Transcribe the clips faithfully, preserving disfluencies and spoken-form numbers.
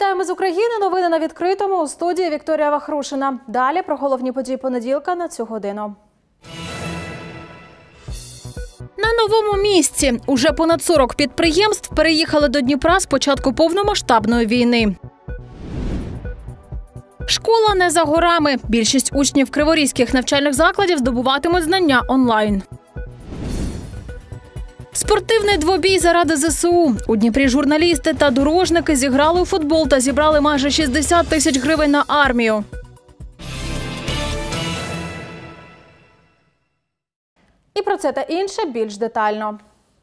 Вітаємо з України. Новини на відкритому. У студії Вікторія Вахрушина. Далі про головні події понеділка на цю годину. На новому місці. Уже понад сорок підприємств переїхали до Дніпра з початку повномасштабної війни. Школа не за горами. Більшість учнів криворізьких навчальних закладів здобуватимуть знання онлайн. Спортивний двобій заради зе се у. У Дніпрі журналісти та дорожники зіграли у футбол та зібрали майже шістдесят тисяч гривень на армію. І про це та інше більш детально.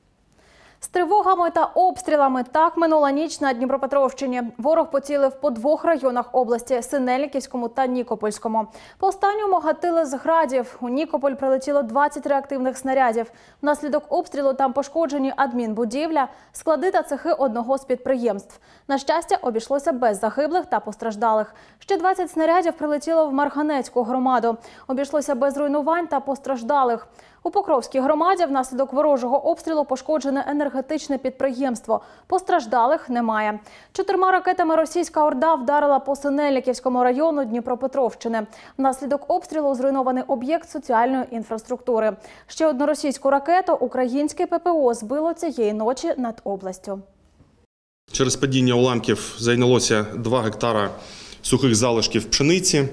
З тривогами та обстрілами так минула ніч на Дніпропетровщині. Ворог поцілив по двох районах області – Синельниківському та Нікопольському. По останньому гатили з градів. У Нікополь прилетіло двадцять реактивних снарядів. Внаслідок обстрілу там пошкоджені адмінбудівля, склади та цехи одного з підприємств. На щастя, обійшлося без загиблих та постраждалих. Ще двадцять снарядів прилетіло в Марганецьку громаду. Обійшлося без руйнувань та постраждалих. У Покровській громаді внаслідок ворожого обстрілу пошкоджене енергетичне підприємство. Постраждалих немає. Чотирма ракетами російська орда вдарила по Синельниківському району Дніпропетровщини. Внаслідок обстрілу зруйнований об'єкт соціальної інфраструктури. Ще одну російську ракету українське пе пе о збило цієї ночі над областю. Через падіння уламків зайнялося два гектара сухих залишків пшениці,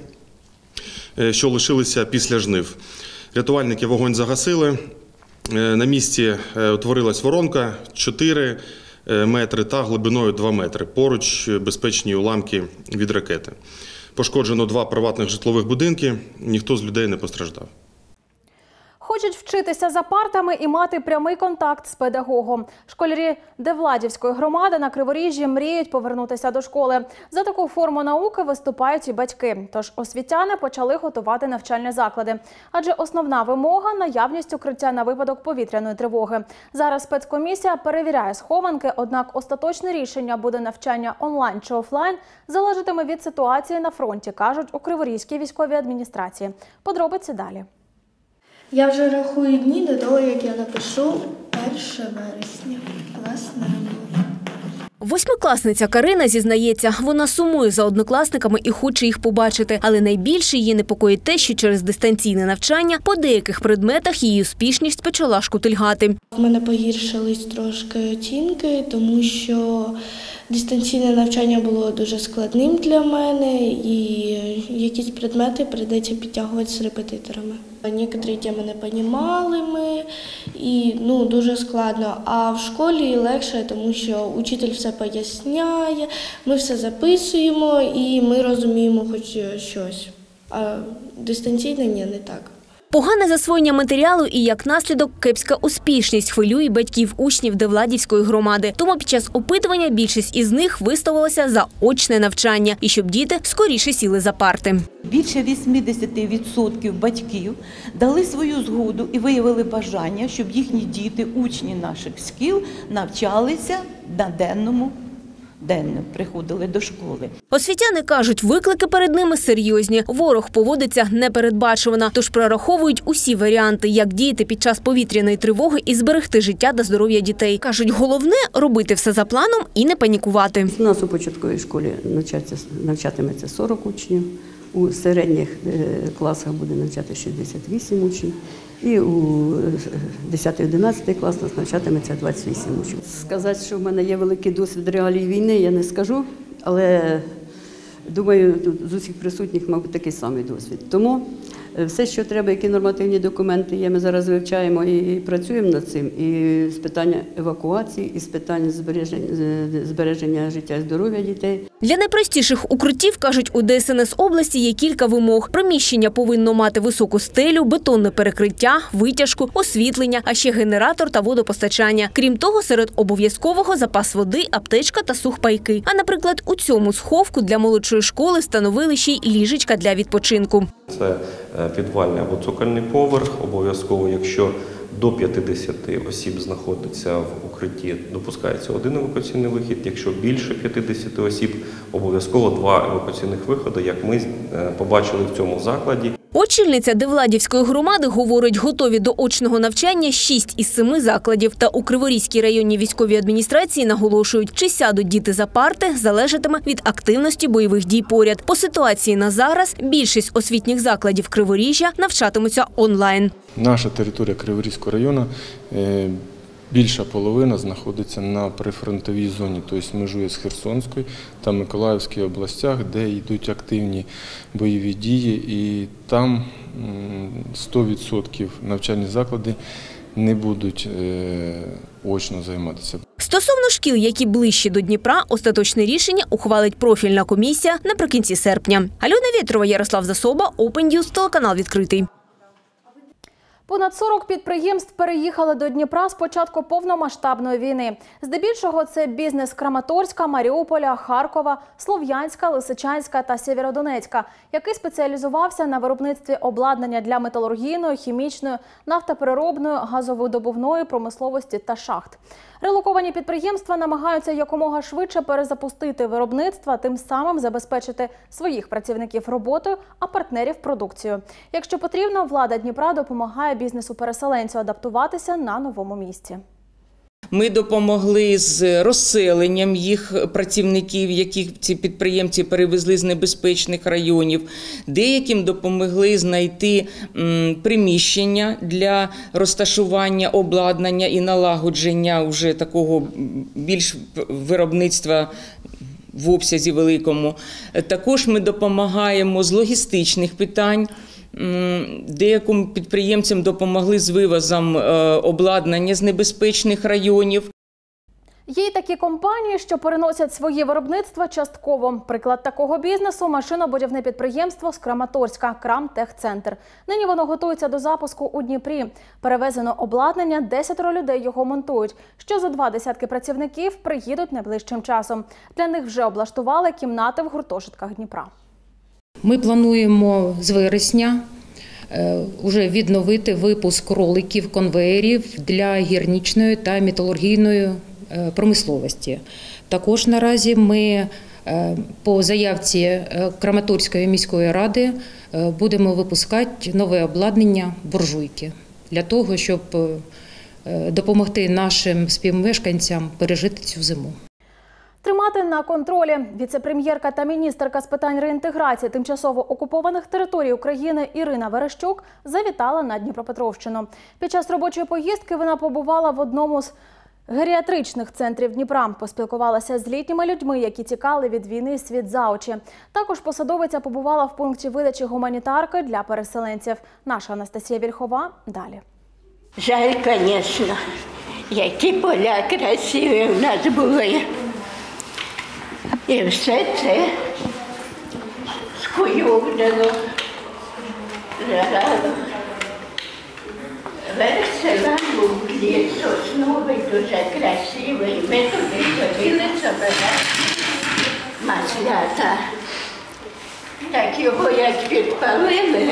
що лишилися після жнив. Рятувальники вогонь загасили. На місці утворилась воронка чотири метри та глибиною два метри. Поруч безпечні уламки від ракети. Пошкоджено два приватних житлових будинки, ніхто з людей не постраждав. Хочуть вчитися за партами і мати прямий контакт з педагогом. Школярі Девладівської громади на Криворіжжі мріють повернутися до школи. За таку форму науки виступають і батьки. Тож освітяни почали готувати навчальні заклади. Адже основна вимога – наявність укриття на випадок повітряної тривоги. Зараз спецкомісія перевіряє схованки, однак остаточне рішення, буде навчання онлайн чи офлайн, залежатиме від ситуації на фронті, кажуть у Криворізькій військовій адміністрації. Подробиці далі. Я вже рахую дні до того, як я напишу перше вересня. Класна робота. Восьмикласниця Карина зізнається, вона сумує за однокласниками і хоче їх побачити. Але найбільше її непокоїть те, що через дистанційне навчання по деяких предметах її успішність почала шкутильгати. В мене погіршились трошки оцінки, тому що дистанційне навчання було дуже складним для мене і якісь предмети прийдеться підтягувати з репетиторами. Некоторі теми не розуміли ми, і ну, дуже складно. А в школі легше, тому що учитель все поясняє, ми все записуємо і ми розуміємо хоч щось. А дистанційне ні, не так. Погане засвоєння матеріалу і, як наслідок, кепська успішність хвилює батьків учнів Девладівської громади. Тому під час опитування більшість із них виставилася за очне навчання і щоб діти скоріше сіли за парти. Більше вісімдесят відсотків батьків дали свою згоду і виявили бажання, щоб їхні діти, учні наших шкіл, навчалися на денному денно приходили до школи. Освітяни кажуть, виклики перед ними серйозні. Ворог поводиться непередбачувано, тож прораховують усі варіанти, як діяти під час повітряної тривоги і зберегти життя та здоров'я дітей. Кажуть, головне – робити все за планом і не панікувати. У нас у початковій школі навчатиметься сорок учнів, у середніх класах буде навчати шістдесят вісім учнів. І у десятий-одинадцятий клас нас навчатиметься двадцять вісім учнів. Сказати, що в мене є великий досвід реалій війни, я не скажу, але думаю, з усіх присутніх, мабуть, такий самий досвід. Тому все, що треба, які нормативні документи є, ми зараз вивчаємо і працюємо над цим. І з питання евакуації, і з питання збереження, збереження життя і здоров'я дітей. Для найпростіших укриттів, кажуть, у де ес ен ес області є кілька вимог. Приміщення повинно мати високу стелю, бетонне перекриття, витяжку, освітлення, а ще генератор та водопостачання. Крім того, серед обов'язкового запас води, аптечка та сухпайки. А, наприклад, у цьому сховку для молодшої школи встановили ще й ліжечка для відпочинку. Це підвальний або цокольний поверх. Обов'язково, якщо до п'ятдесяти осіб знаходиться в укритті, допускається один евакуаційний вихід. Якщо більше п'ятдесяти осіб, обов'язково два евакуаційних виходи, як ми побачили в цьому закладі. От Очільниця Девладівської громади говорить, готові до очного навчання шість із семи закладів. Та у Криворізькій районній військовій адміністрації наголошують, чи сядуть діти за парти, залежатиме від активності бойових дій поряд. По ситуації на зараз більшість освітніх закладів Криворіжжя навчатимуться онлайн. Наша територія Криворізького району е, більша половина знаходиться на прифронтовій зоні, тобто межує з Херсонською та Миколаївською областях, де йдуть активні бойові дії, і там сто відсотків навчальні заклади не будуть е, очно займатися. Стосовно шкіл, які ближчі до Дніпра, остаточне рішення ухвалить профільна комісія наприкінці серпня. Альона Вєтрова, Ярослав Засоба, Open News, телеканал «Відкритий». Понад сорок підприємств переїхали до Дніпра з початку повномасштабної війни. Здебільшого це бізнес Краматорська, Маріуполя, Харкова, Слов'янська, Лисичанська та Сєвєродонецька, який спеціалізувався на виробництві обладнання для металургійної, хімічної, нафтопереробної, газовидобувної промисловості та шахт. Релоковані підприємства намагаються якомога швидше перезапустити виробництво, тим самим забезпечити своїх працівників роботою, а партнерів продукцією. Якщо потрібно, влада Дніпра допомагає бізнесу-переселенцю адаптуватися на новому місці. Ми допомогли з розселенням їх працівників, яких ці підприємці перевезли з небезпечних районів. Деяким допомогли знайти приміщення для розташування обладнання і налагодження вже такого більш виробництва в обсязі великому. Також ми допомагаємо з логістичних питань. Деяким підприємцям допомогли з вивозом обладнання з небезпечних районів. Є й такі компанії, що переносять свої виробництва частково. Приклад такого бізнесу – машинобудівне підприємство з Краматорська «Крамтехцентр». Нині воно готується до запуску у Дніпрі. Перевезено обладнання, десятеро людей його монтують. Ще зо два десятки працівників приїдуть найближчим часом. Для них вже облаштували кімнати в гуртожитках Дніпра. Ми плануємо з вересня вже відновити випуск роликів, конвеєрів для гірничної та металургійної промисловості. Також наразі ми по заявці Краматорської міської ради будемо випускати нове обладнання буржуйки для того, щоб допомогти нашим співмешканцям пережити цю зиму. Тримати на контролі. Віце-прем'єрка та міністерка з питань реінтеграції тимчасово окупованих територій України Ірина Верещук завітала на Дніпропетровщину. Під час робочої поїздки вона побувала в одному з геріатричних центрів Дніпра. Поспілкувалася з літніми людьми, які тікали від війни світ за очі. Також посадовиця побувала в пункті видачі гуманітарки для переселенців. Наша Анастасія Вільхова далі. Жаль, звісно, які поля красиві в нас були. І все це скуйовдило, жарало. Верх села був ліс сосновий, дуже красивий. Ми туди ходили забирати маслята. Так його як підпалили,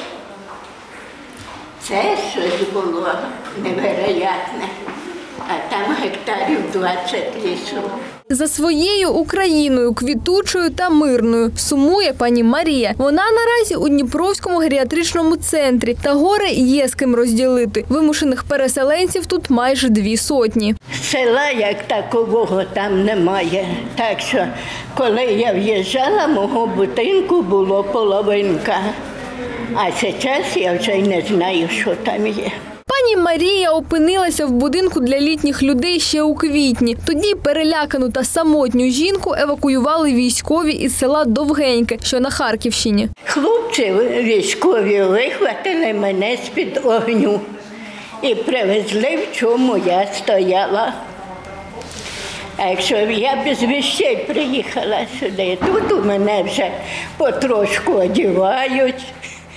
це щось було невероятне. А там гектарів двадцять лісу. За своєю Україною, квітучою та мирною, сумує пані Марія. Вона наразі у Дніпровському геріатричному центрі. Та горе є з ким розділити. Вимушених переселенців тут майже дві сотні. Села як такового там немає. Так що, коли я в'їжджала, мого будинку було половинка. А зараз я вже й не знаю, що там є. Пані Марія опинилася в будинку для літніх людей ще у квітні. Тоді перелякану та самотню жінку евакуювали військові із села Довгеньке, що на Харківщині. Хлопці військові вихватили мене з-під огню і привезли, в чому я стояла. А якщо б я без вещей приїхала сюди, тут у мене вже потрошку одягають,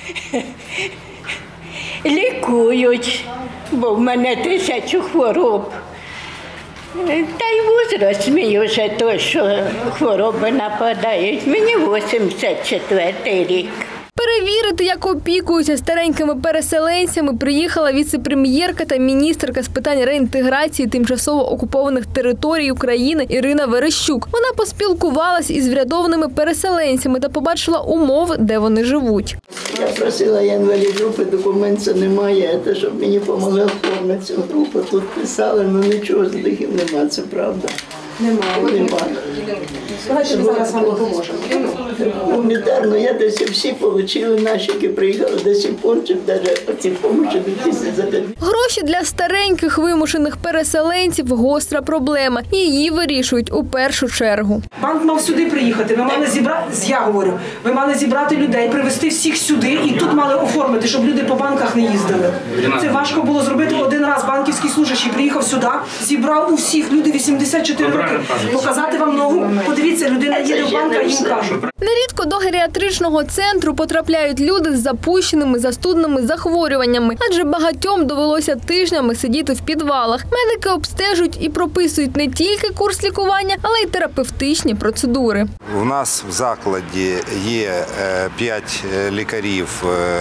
лікують, бо в мене тисячу хвороб. Та й возраст мій вже той, що хвороби нападають. Мені вісімдесят четвертий рік. Перевірити, як опікуються старенькими переселенцями, приїхала віце-прем'єрка та міністерка з питань реінтеграції тимчасово окупованих територій України Ірина Верещук. Вона поспілкувалась із врядованими переселенцями та побачила умови, де вони живуть. Я просила, я інвалід групи, документу немає, це щоб мені допомогли оформити цю групу. Тут писали, але нічого з лихів немає, це правда. Немає. Немає. Давайте зараз вам допоможемо. Гуманітарно, я десь всі отримали, наші, які приїхали до сих пор, чи навіть оці допомоги до тисяч за день. Гроші для стареньких вимушених переселенців – гостра проблема. Її вирішують у першу чергу. Банк мав сюди приїхати, ви мали зібрати, я говорю, ви мали зібрати людей, привезти всіх сюди і тут мали оформити, щоб люди по банках не їздили. Це важко було зробити. Один раз банківський служащий приїхав сюди, зібрав у всіх, люди вісімдесят чотири роки, показати вам ногу, подивіться, людина їде в банк, а їм кажуть. Нерідко до геріатричного центру потрапляють люди з запущеними застудними захворюваннями, адже багатьом довелося тижнями сидіти в підвалах. Медики обстежують і прописують не тільки курс лікування, але й терапевтичні процедури. У нас в закладі є п'ять лікарів,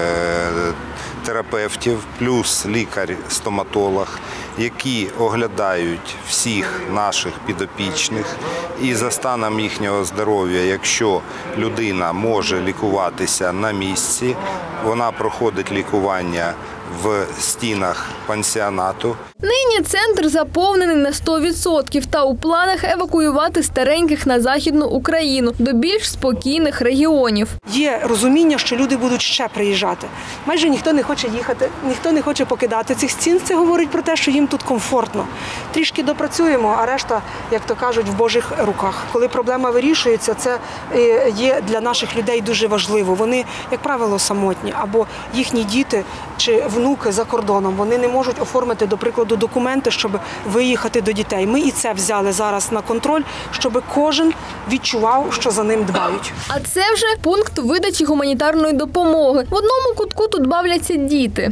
терапевтів, плюс лікар-стоматолог, які оглядають всіх наших підопічних і за станом їхнього здоров'я, якщо людина може лікуватися на місці, вона проходить лікування в стінах пансіонату. Нині центр заповнений на сто відсотків та у планах евакуювати стареньких на Західну Україну до більш спокійних регіонів. Є розуміння, що люди будуть ще приїжджати. Майже ніхто не хоче їхати, ніхто не хоче покидати цих стін. Це говорить про те, що їм тут комфортно. Трішки допрацюємо, а решта, як то кажуть, в Божих руках. Коли проблема вирішується, це є для наших людей дуже важливо. Вони, як правило, самотні, або їхні діти чи внуки за кордоном. Вони не можуть оформити, до прикладу, документи, щоб виїхати до дітей. Ми і це взяли зараз на контроль, щоб кожен відчував, що за ним дбають. А це вже пункт видачі гуманітарної допомоги. В одному кутку тут бавляться діти.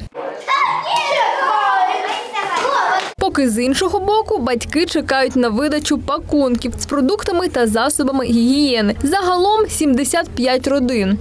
Поки з іншого боку батьки чекають на видачу пакунків з продуктами та засобами гігієни. Загалом сімдесят п'ять родин.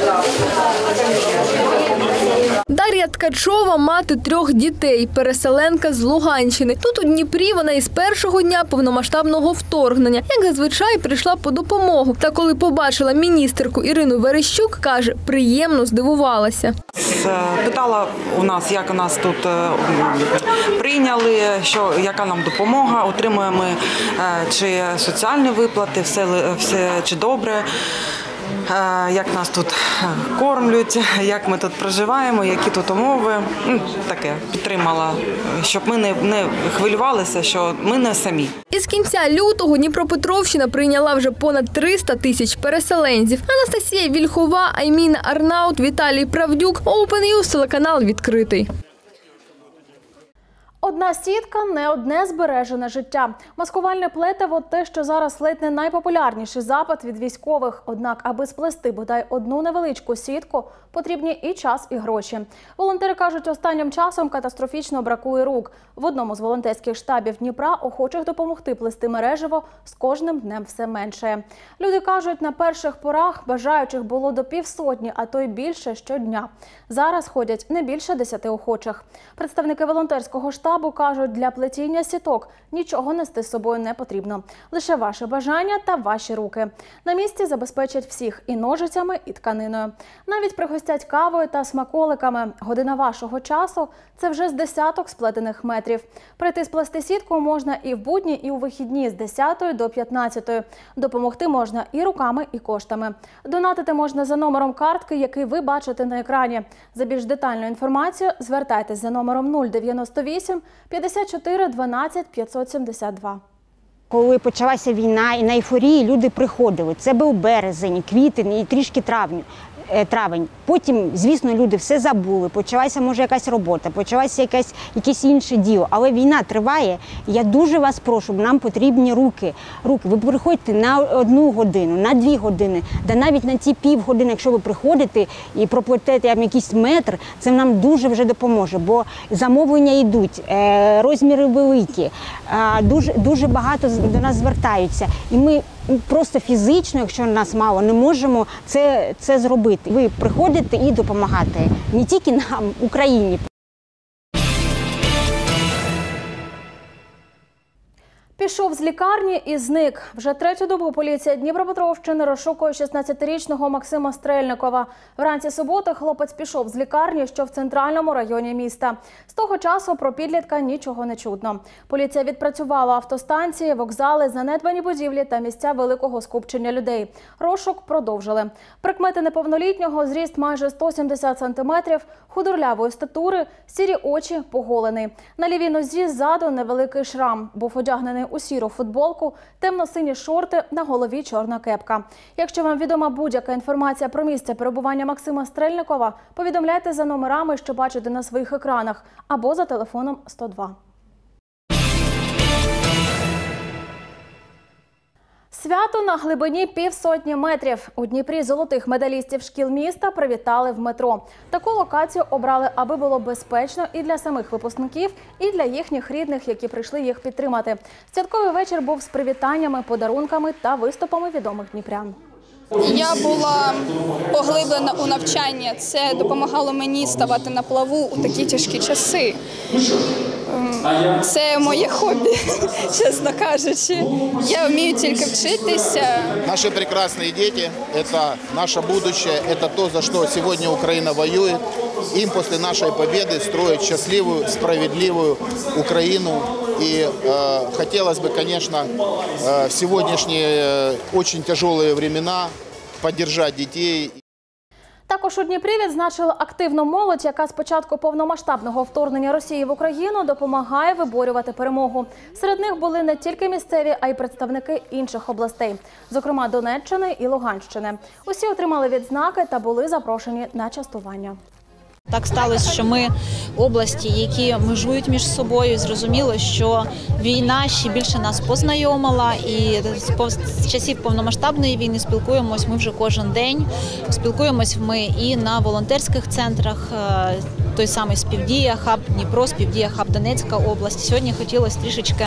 Дар'я Ткачова – мати трьох дітей, переселенка з Луганщини. Тут у Дніпрі вона із першого дня повномасштабного вторгнення, як зазвичай, прийшла по допомогу. Та коли побачила міністерку Ірину Верещук, каже, приємно здивувалася. Питала у нас, як нас тут прийняли, що, яка нам допомога, отримуємо ми чи соціальні виплати, все, все чи добре. Як нас тут кормлять, як ми тут проживаємо, які тут умови. Таке підтримала, щоб ми не, не хвилювалися, що ми не самі. Із кінця лютого Дніпропетровщина прийняла вже понад триста тисяч переселенців. Анастасія Вільхова, Айміна Арнаут, Віталій Правдюк. Open News, телеканал відкритий. Одна сітка – не одне збережене життя. Маскувальне плетиво – те, що зараз ледь не найпопулярніший запит від військових. Однак, аби сплести бодай одну невеличку сітку, потрібні і час, і гроші. Волонтери кажуть, останнім часом катастрофічно бракує рук. В одному з волонтерських штабів Дніпра охочих допомогти плести мережево з кожним днем все менше. Люди кажуть, на перших порах бажаючих було до півсотні, а то й більше щодня. Зараз ходять не більше десяти охочих. Представники волонтерського штабу кажуть, для плетіння сіток нічого нести з собою не потрібно. Лише ваше бажання та ваші руки. На місці забезпечать всіх і ножицями, і тканиною. Навіть пригостять кавою та смаколиками. Година вашого часу – це вже з десяток сплетених метрів. Прийти сплести сітку можна і в будні, і у вихідні з десятої до п'ятнадцятої. Допомогти можна і руками, і коштами. Донатити можна за номером картки, який ви бачите на екрані. За більш детальну інформацію звертайтесь за номером нуль дев'яносто вісім п'ятдесят чотири дванадцять п'ятсот сімдесят два. Коли почалася війна і на ейфорії люди приходили. Це був березень, квітень і трішки травень. травень. Потім, звісно, люди все забули, почалася, може, якась робота, почалося якесь, якесь інше діло. Але війна триває, і я дуже вас прошу, нам потрібні руки. руки. Ви приходьте на одну годину, на дві години, да навіть на ці півгодини, якщо ви приходите і проплетете якийсь метр, це нам дуже вже допоможе, бо замовлення йдуть, розміри великі, дуже, дуже багато до нас звертаються. І ми просто фізично, якщо нас мало, не можемо це, це зробити. Ви приходите і допомагаєте не тільки нам, Україні. Пішов з лікарні і зник. Вже третю добу поліція Дніпропетровщини розшукує шістнадцятирічного Максима Стрельникова. Вранці суботи хлопець пішов з лікарні, що в центральному районі міста. З того часу про підлітка нічого не чутно. Поліція відпрацювала автостанції, вокзали, занедбані будівлі та місця великого скупчення людей. Розшук продовжили. Прикмети неповнолітнього: зріст майже сто сімдесят сантиметрів, худорлявої статури, сірі очі, поголений. На лівій нозі ззаду невеликий шрам, був одягнений у сіру футболку, темно-сині шорти, на голові чорна кепка. Якщо вам відома будь-яка інформація про місце перебування Максима Стрельникова, повідомляйте за номерами, що бачите на своїх екранах, або за телефоном сто два. Свято на глибині півсотні метрів. У Дніпрі золотих медалістів шкіл міста привітали в метро. Таку локацію обрали, аби було безпечно і для самих випускників, і для їхніх рідних, які прийшли їх підтримати. Святковий вечір був з привітаннями, подарунками та виступами відомих дніпрян. Я була поглиблена у навчання. Це допомагало мені ставати на плаву у такі тяжкі часи. Це моє хобі, чесно кажучи. Я вмію тільки вчитися. Наши прекрасные дети – это наше будущее, это то, за что сегодня Украина воюет. Им после нашей победы строить счастливую, справедливую Украину. И э, хотелось бы, конечно, э, в сегодняшние э, очень тяжелые времена поддержать детей. Також у Дніпрі відзначили активну молодь, яка з початку повномасштабного вторгнення Росії в Україну допомагає виборювати перемогу. Серед них були не тільки місцеві, а й представники інших областей, зокрема Донеччини і Луганщини. Усі отримали відзнаки та були запрошені на частування. Так сталося, що ми області, які межують між собою, зрозуміло, що війна ще більше нас познайомила, і з часів повномасштабної війни спілкуємось ми вже кожен день. Спілкуємось ми і на волонтерських центрах, той самий Співдія, хаб Дніпро, Співдія, хаб Донецька область. Сьогодні хотілося трішечки,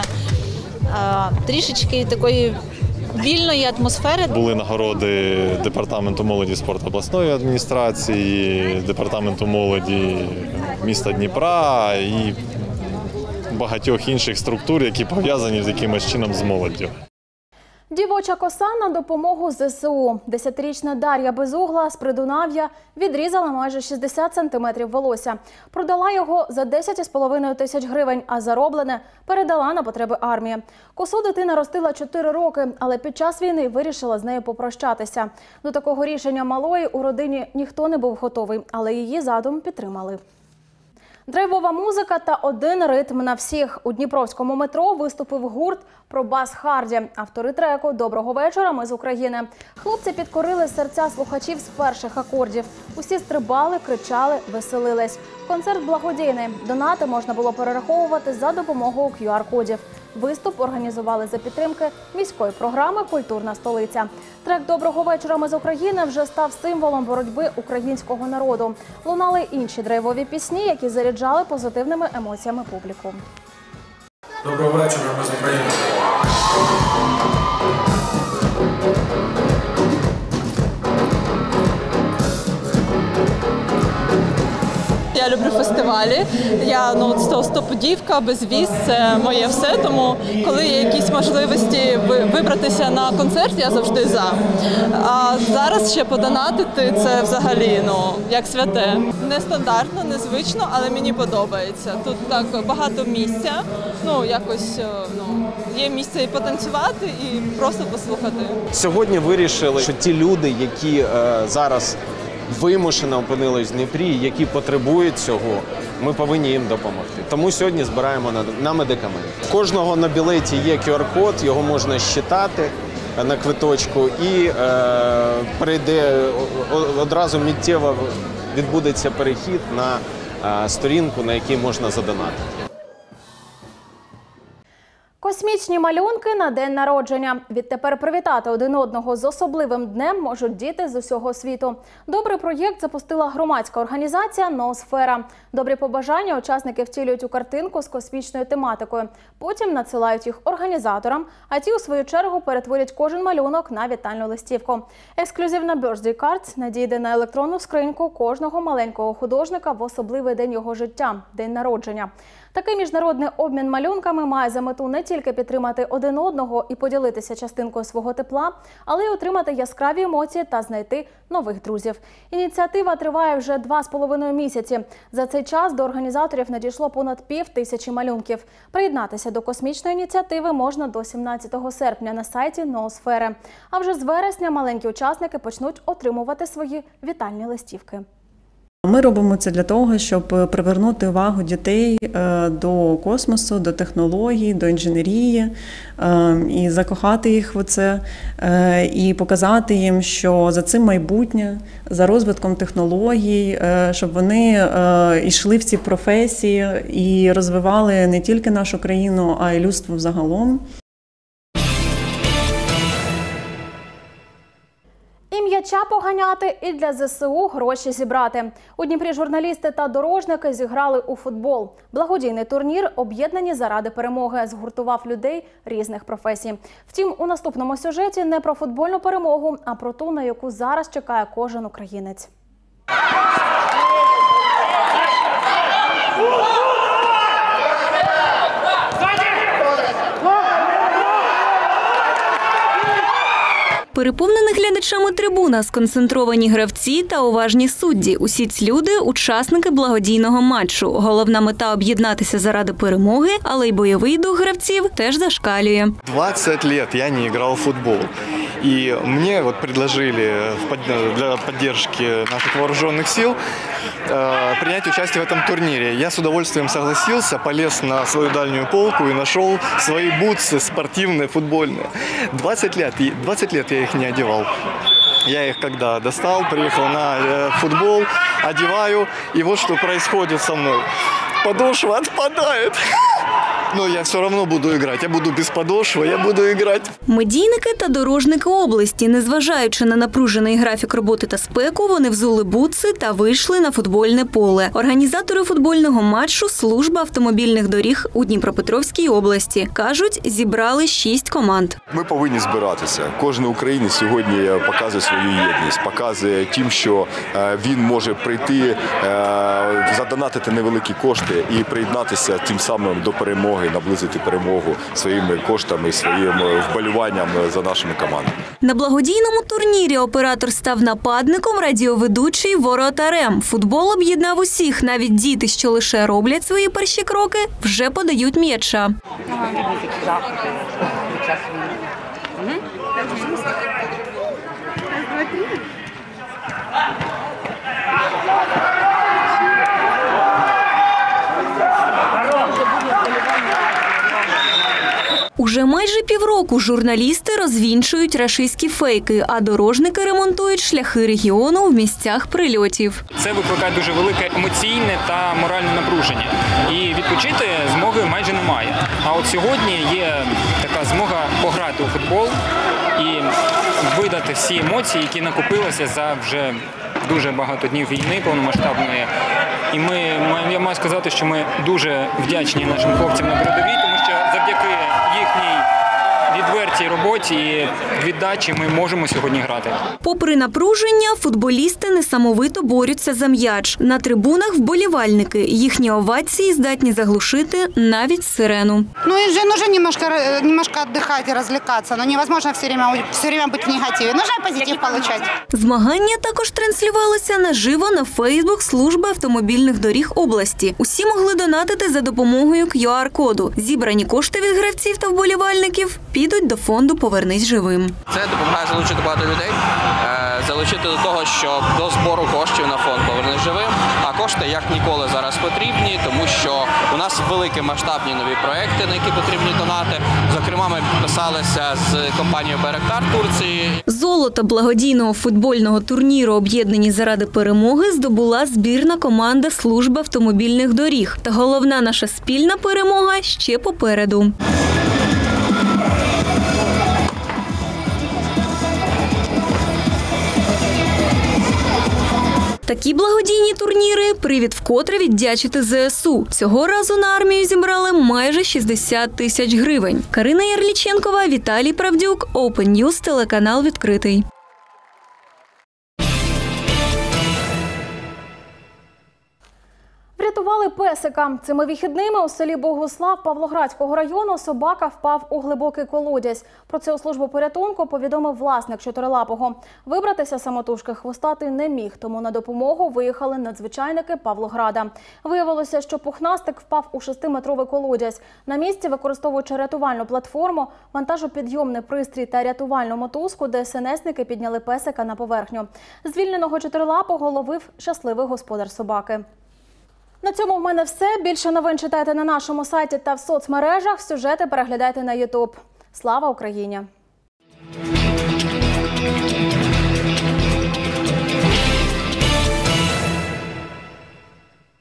трішечки такої вільної атмосфери. Були нагороди Департаменту молоді спорту обласної адміністрації, Департаменту молоді міста Дніпра і багатьох інших структур, які пов'язані з якимось чином з молоддю. Дівоча коса на допомогу зе се у. Десятирічна Дар'я Безугла з Придунав'я відрізала майже шістдесят сантиметрів волосся. Продала його за десять з половиною тисяч гривень, а зароблене передала на потреби армії. Косу дитина ростила чотири роки, але під час війни вирішила з нею попрощатися. До такого рішення малої у родині ніхто не був готовий, але її задум підтримали. Драйвова музика та один ритм на всіх. У дніпровському метро виступив гурт «Пробас Харді». Автори треку «Доброго вечора, ми з України». Хлопці підкорили серця слухачів з перших акордів. Усі стрибали, кричали, веселились. Концерт благодійний. Донати можна було перераховувати за допомогою кю ар-кодів. Виступ організували за підтримки міської програми «Культурна столиця». Трек «Доброго вечора, ми з України» вже став символом боротьби українського народу. Лунали інші драйвові пісні, які заряджали позитивними емоціями публіку. Доброго вечора, ми з України. Я люблю фестивалі, я ну, стопудівка, безвіз, це моє все, тому коли є якісь можливості вибратися на концерт, я завжди за. А зараз ще подонатити – це взагалі, ну, як святе. Нестандартно, незвично, але мені подобається. Тут так багато місця, ну, якось, ну, є місце і потанцювати, і просто послухати. Сьогодні вирішили, що ті люди, які е, зараз вимушено опинились в Дніпрі, які потребують цього, ми повинні їм допомогти. Тому сьогодні збираємо на, на медикаменти. У кожного на білеті є кю ар-код, його можна щитати на квиточку і е, прийде одразу миттєво відбудеться перехід на е, сторінку, на якій можна задонатити. Космічні малюнки на день народження. Відтепер привітати один одного з особливим днем можуть діти з усього світу. Добрий проєкт запустила громадська організація «Ноосфера». Добрі побажання учасники втілюють у картинку з космічною тематикою. Потім надсилають їх організаторам, а ті, у свою чергу, перетворять кожен малюнок на вітальну листівку. Ексклюзивна Birthday Cards надійде на електронну скриньку кожного маленького художника в особливий день його життя – день народження. Такий міжнародний обмін малюнками має за мету не тільки підтримати один одного і поділитися частинкою свого тепла, але й отримати яскраві емоції та знайти нових друзів. Ініціатива триває вже два з половиною місяці. За цей час до організаторів надійшло понад пів тисячі малюнків. Приєднатися до космічної ініціативи можна до сімнадцятого серпня на сайті «Ноосфери». А вже з вересня маленькі учасники почнуть отримувати свої вітальні листівки. Ми робимо це для того, щоб привернути увагу дітей до космосу, до технологій, до інженерії і закохати їх в це, і показати їм, що за цим майбутнє, за розвитком технологій, щоб вони йшли в ці професії і розвивали не тільки нашу країну, а й людство взагалом. І м'яча поганяти, і для зе се у гроші зібрати. У Дніпрі журналісти та дорожники зіграли у футбол. Благодійний турнір «Об'єднані заради перемоги» згуртував людей різних професій. Втім, у наступному сюжеті не про футбольну перемогу, а про ту, на яку зараз чекає кожен українець. Переповнена глядачами трибуна, сконцентровані гравці та уважні судді. Усі ці люди – учасники благодійного матчу. Головна мета – об'єднатися заради перемоги, але й бойовий дух гравців теж зашкалює. двадцать лет я не играл в футбол. И мне вот предложили для поддержки наших вооруженных сил принять участие в этом турнире. Я с удовольствием согласился, полез на свою дальнюю полку и нашел свои бутсы спортивные, футбольные. двадцать лет, двадцать лет я их не одевал. Я их когда достал, приехал на футбол, одеваю, и вот что происходит со мной. Подошва отпадает. Но я все одно буду грати, я буду без подошви, я буду грати. Медійники та дорожники області, незважаючи на напружений графік роботи та спеку, вони взули бутси та вийшли на футбольне поле. Організатори футбольного матчу – служба автомобільних доріг у Дніпропетровській області. Кажуть, зібрали шість команд. Ми повинні збиратися. Кожен українець сьогодні показує свою єдність, показує тим, що він може прийти, задонатити невеликі кошти і приєднатися тим самим до перемоги. Наблизити перемогу своїми коштами, своїм вболіванням за нашими командами. На благодійному турнірі оператор став нападником, радіоведучий – воротарем. Футбол об'єднав усіх, навіть діти, що лише роблять свої перші кроки, вже подають м'яча. Уже майже півроку журналісти розвінчують рашистські фейки, а дорожники ремонтують шляхи регіону в місцях прильотів. Це викликає дуже велике емоційне та моральне напруження. І відпочити змоги майже немає. А от сьогодні є така змога пограти у футбол і видати всі емоції, які накопилися за вже дуже багато днів війни повномасштабної. І ми, я маю сказати, що ми дуже вдячні нашим хлопцям на передовій, тому що завдяки їхній відвертій роботі і віддачі ми можемо сьогодні грати. Попри напруження, футболісти несамовито борються за м'яч. На трибунах вболівальники. Їхні овації здатні заглушити навіть сирену. Ну и же нужно немножко, немножко отдыхать и развлекаться, но невозможно все время, все время быть в негативе. Нужно позитив получать. Змагання також транслювалося наживо на Фейсбук служби автомобільних доріг області. Усі могли донатити за допомогою кью ар коду. Зібрані кошти від гравців та вболівальників підуть до фонду «Повернись живим». Це допомагає залучити багато людей, залучити до того, щоб до збору коштів на фонд «Повернись живим». А кошти як ніколи зараз потрібні, тому що у нас великі масштабні нові проекти, на які потрібні донати. Зокрема, ми підписалися з компанією «Беректар» Турції. Золото благодійного футбольного турніру «Об'єднані заради перемоги» здобула збірна команда служби автомобільних доріг. Та головна наша спільна перемога ще попереду. Такі благодійні турніри – привід вкотре віддячити зе ес у. Цього разу на армію зібрали майже шістдесят тисяч гривень. Карина Ярліченкова, Віталій Правдюк, Open News, телеканал «Відкритий». Врятували песика. Цими вихідними у селі Богуслав Павлоградського району собака впав у глибокий колодязь. Про це у службу порятунку повідомив власник чотирилапого. Вибратися самотужки хвостатий не міг, тому на допомогу виїхали надзвичайники Павлограда. Виявилося, що пухнастик впав у шестиметровий колодязь. На місці, використовуючи рятувальну платформу, вантажопідйомний пристрій та рятувальну мотузку, де ес ен есники підняли песика на поверхню. Звільненого чотирилапого ловив щасливий господар собаки. На цьому в мене все. Більше новин читайте на нашому сайті та в соцмережах. Сюжети переглядайте на ютуб. Слава Україні!